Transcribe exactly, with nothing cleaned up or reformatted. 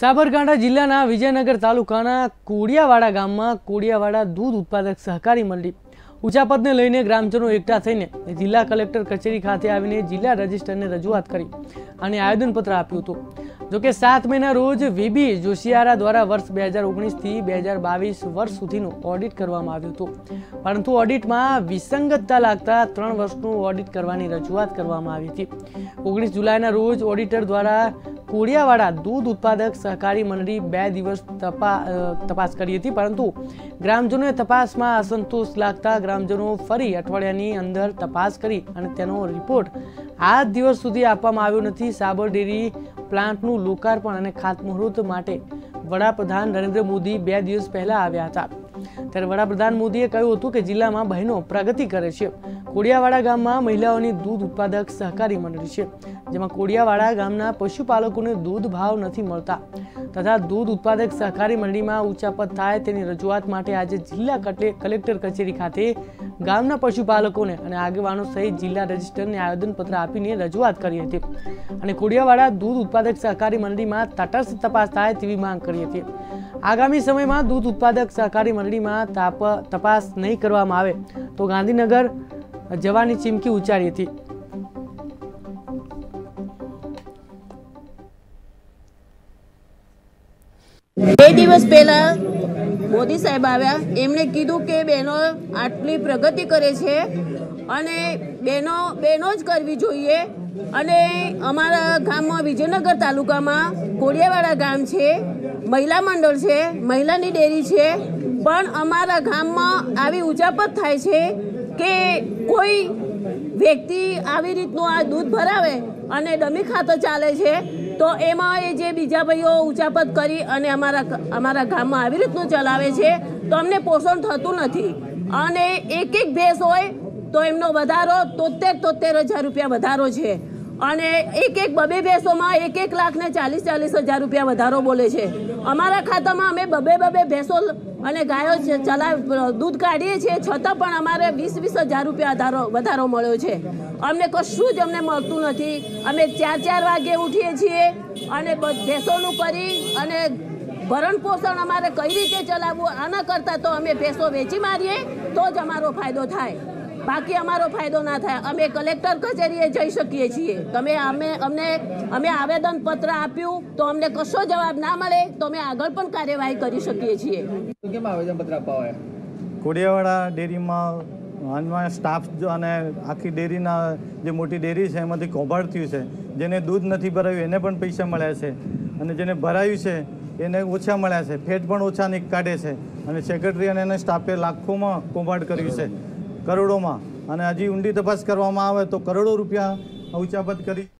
સાબરકાંઠા જિલ્લાના વિજયનગર તાલુકાના કોડિયાવાડા ગામમાં કોડિયાવાડા દૂધ ઉત્પાદક સહકારી મંડળી ઉચાપતને લઈને ગ્રામજનો એકઠા થઈને જિલ્લા કલેક્ટર કચેરી ખાતે આવીને જિલ્લા રજિસ્ટરને રજૂઆત કરી અને આવેદનપત્ર આપ્યું હતું। જોકે સાત મેના રોજ વીબી જોશિયારા દ્વારા વર્ષ બે હજાર ઓગણીસ થી બે હજાર બાવીસ વર્ષ સુધીનું ઓડિટ કરવામાં આવ્યું હતું, પરંતુ ઓડિટમાં વિસંગતતા લાગતા ત્રણ વર્ષનું ઓડિટ કરવાની રજૂઆત કરવામાં આવી હતી। ઓગણીસ જુલાઈના રોજ ઓડિટર દ્વારા કોડિયાવાડા દૂધ ઉત્પાદક સહકારી મંડળી બે દિવસ તપાસ કરી હતી, પરંતુ ગ્રામજનોએ તપાસમાં અસંતોષ લાગતા ગ્રામજનો ફરી અઠવાડિયાની અંદર તપાસ કરી અને તેનો રિપોર્ટ આજ દિવસ સુધી આપવામાં આવ્યો નથી। સાબર ડેરી પ્લાન્ટનું લોકાર્પણ અને ખાતમુહૂર્ત માટે વડાપ્રધાન નરેન્દ્ર મોદી બે દિવસ પહેલા આવ્યા હતા, ત્યારે વડાપ્રધાન મોદીએ કહ્યું હતું કે જિલ્લામાં બહેનો પ્રગતિ કરે છે। કોડિયાવાડા ગામમાં મહિલાઓની દૂધ ઉત્પાદક સહકારી મંડળી છે, જેમાં કોડિયાવાડા ગામના પશુપાલકોને દૂધ ભાવ નથી મળતા તથા દૂધ ઉત્પાદક સહકારી મંડળીમાં ઉચાપત થાય તેની રજૂઆત માટે આજે જિલ્લા કલેક્ટર કચેરી ખાતે ગામના પશુપાલકોને અને આગેવાનો સહિત જિલ્લા રજિસ્ટરને આવેદનપત્ર આપીને રજૂઆત કરી હતી અને કોડિયાવાડા દૂધ ઉત્પાદક સહકારી મંડળીમાં તટસ્થ તપાસ થાય તેવી માંગ કરી હતી। આગામી સમયમાં દૂધ ઉત્પાદક સહકારી મંડળીમાં તપાસ નહીં કરવામાં આવે તો ગાંધીનગર જવાની ચીમકી ઉચ્ચારી હતી। બે દિવસ પહેલા મોદી સાહેબ આવ્યા, એમણે કીધું કે બહેનો આટલી પ્રગતિ કરે છે અને બહેનો બહેનો જ કરવી જોઈએ। અને અમારા ગામમાં વિજયનગર તાલુકામાં કોડિયાવાડા ગામ છે, મહિલા મંડળ છે, મહિલાની ડેરી છે, પણ અમારા ગામમાં આવી ઉચાપત થાય છે કે કોઈ વ્યક્તિ આવી રીતનું આ દૂધ ભરાવે અને ડમી ખાતર ચાલે છે, તો એમાં એ જે બીજા ભાઈઓ ઉચાપત કરી અને અમારા અમારા ગામમાં આવી રીતનું ચલાવે છે તો અમને પોષણ થતું નથી। અને એક એક ભેંસ હોય તો એમનો વધારો તોતેર તોતેર હજાર રૂપિયા વધારો છે અને એક એક બબે ભેંસોમાં એક એક લાખ ને ચાલીસ ચાલીસ હજાર રૂપિયા વધારો બોલે છે। અમારા ખાતામાં અમે બબે બબે ભેંસો અને ગાયો ચલાવ દૂધ કાઢીએ છીએ, છતાં પણ અમારે વીસ વીસ હજાર રૂપિયા વધારો વધારો મળ્યો છે। અમને કશું જ અમને મળતું નથી। અમે ચાર ચાર વાગે ઉઠીએ છીએ અને ભેંસોનું કરી અને ભરણ પોષણ અમારે કઈ રીતે ચલાવવું, આના કરતાં તો અમે ભેંસો વેચી મારીએ તો જ અમારો ફાયદો થાય, બાકી અમારો ફાયદો ના થાય। અમે કલેક્ટર કચેરીએ જઈ શકીએ છીએ, તમે અમે અમને અમે આવેદન પત્ર આપ્યું તો અમને કશો જવાબ ના મળે તો અમે આગળ પણ કાર્યવાહી કરી શકીએ છીએ। કેમ આવેદન પત્ર આપવા આવ્યા? કોડિયાવાડા ડેરીમાં હાલમાં સ્ટાફ અને આખી ડેરીના જે મોટી ડેરી છે એમાંથી કૌભાંડ થયું છે। જેને દૂધ નથી ભરાયું એને પણ પૈસા મળ્યા છે અને જેને ભરાયું છે એને ઓછા મળ્યા છે, ફેટ પણ ઓછા ની કાઢે છે અને સેક્રેટરી અને એના સ્ટાફે લાખોમાં કૌભાંડ કર્યું છે, કરોડોમાં, અને હજી ઊંડી તપાસ કરવામાં આવે તો કરોડો રૂપિયા ઉચાપત કરી